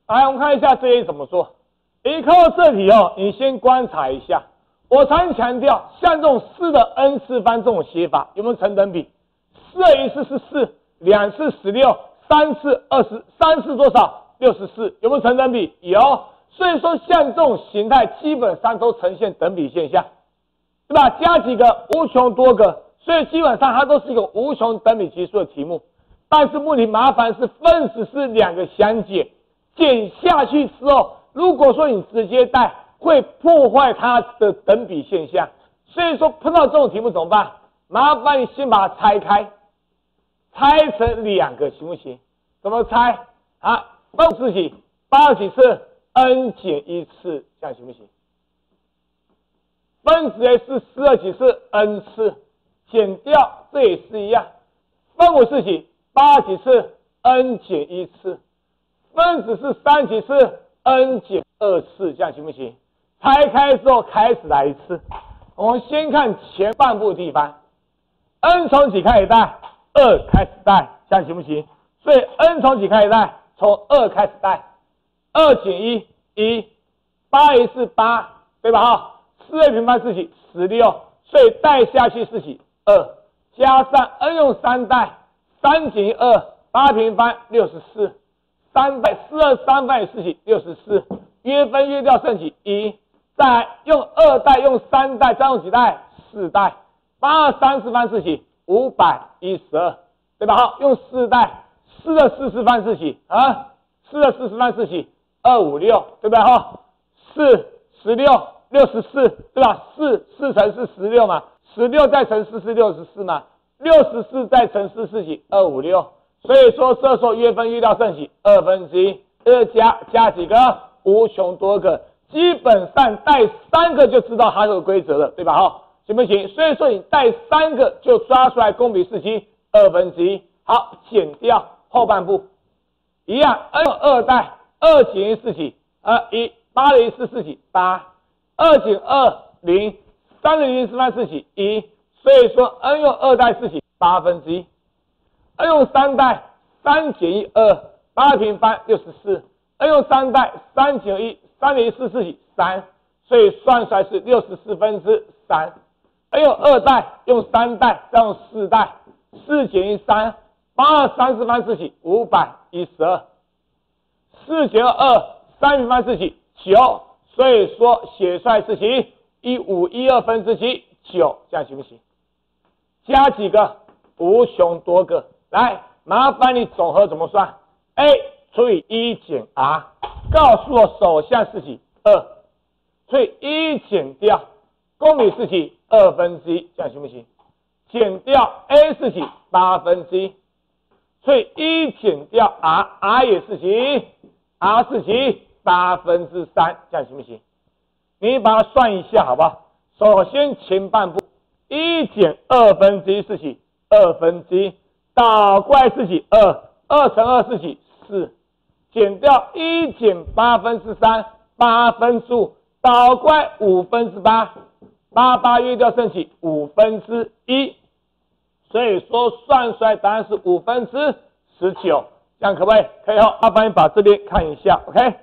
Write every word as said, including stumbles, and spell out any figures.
来，我们看一下这一怎么做。一看到这题哦，你先观察一下。我常强调，像这种四的 n 次方这种写法，有没有成等比？四二一次是四，两次十六，三次二十，三次多少？六十四，有没有成等比？有。所以说，像这种形态，基本上都呈现等比现象，对吧？加几个无穷多个，所以基本上它都是一个无穷等比级数的题目。但是问题麻烦是分子是两个相减，减下去之后，如果说你直接带，会破坏它的等比现象。所以说碰到这种题目怎么办？麻烦你先把它拆开，拆成两个行不行？怎么拆？啊，分自己八十几次 n 减一次，这样行不行？分子 A 是四二几次 n 次，减掉这也是一样，分母是几八几次 n 减一次，分子是三几次 n 减二次，这样行不行？拆开之后开始来一次，我们先看前半部的地方 ，n 从几开始带？二开始带，这样行不行？所以 n 从几开始带？从二开始带，二减一，一，八一是八，对吧？哈，四 a 平方是几？十六，所以带下去是几？二，加上 n 用三带，三减一二，八平方六十四，三倍四二三倍是几？六十四，约分约掉剩几？一。再来用二代，用三代，再用几代？四代。八二三次方是几？五百一十二，对吧？好，用四代，四的四次方是几？啊，四的四次方是几？二五六，对吧？哈，四十六，六十四，对吧？四四乘是十六嘛，十六再乘四是六十四嘛，六十四再乘四是几？二五六。所以说这时候约分约掉剩几？二分之一，二加加几个？无穷多个。基本上带三个就知道它的规则了，对吧？哈，行不行？所以说你带三个就抓出来公比四七二分之一。好，减掉后半部，一样 ，n 用二带，二减一是几？呃，一，八的一是四几？八，二减二零，三的零次方是几？一，所以说 n 用二带是几？八分之一 ，n 用三带，三减一二，八平方六十四 ，n 用三带，三减一。三零四是几？三，所以算出来是六十四分之三。用二代，用三代，再用四代，四减一三，八二三次方是几？五百一十二。四减二，三平方是几？九，所以说写出来是几？一五一二分之几？九，这样行不行？加几个？无穷多个。来，麻烦你总和怎么算 ？A 除以一减 r。告诉我首项是几？二，所以一减掉公比是几？二分之一，这样行不行？减掉 a 是几？八分之一，所以一减掉 r，r 也是几 ？r 是几？八分之三，这样行不行？你把它算一下好不好？首先前半部一减二分之一是几？二分之一，倒过来是几？二，二乘二是几？四。减掉一减八分之三，八分之五，倒过来五分之八，八八约掉剩几？五分之一，所以说算出来答案是五分之十九，这样可不可以？可以哦。麻烦你把这边看一下 ，OK。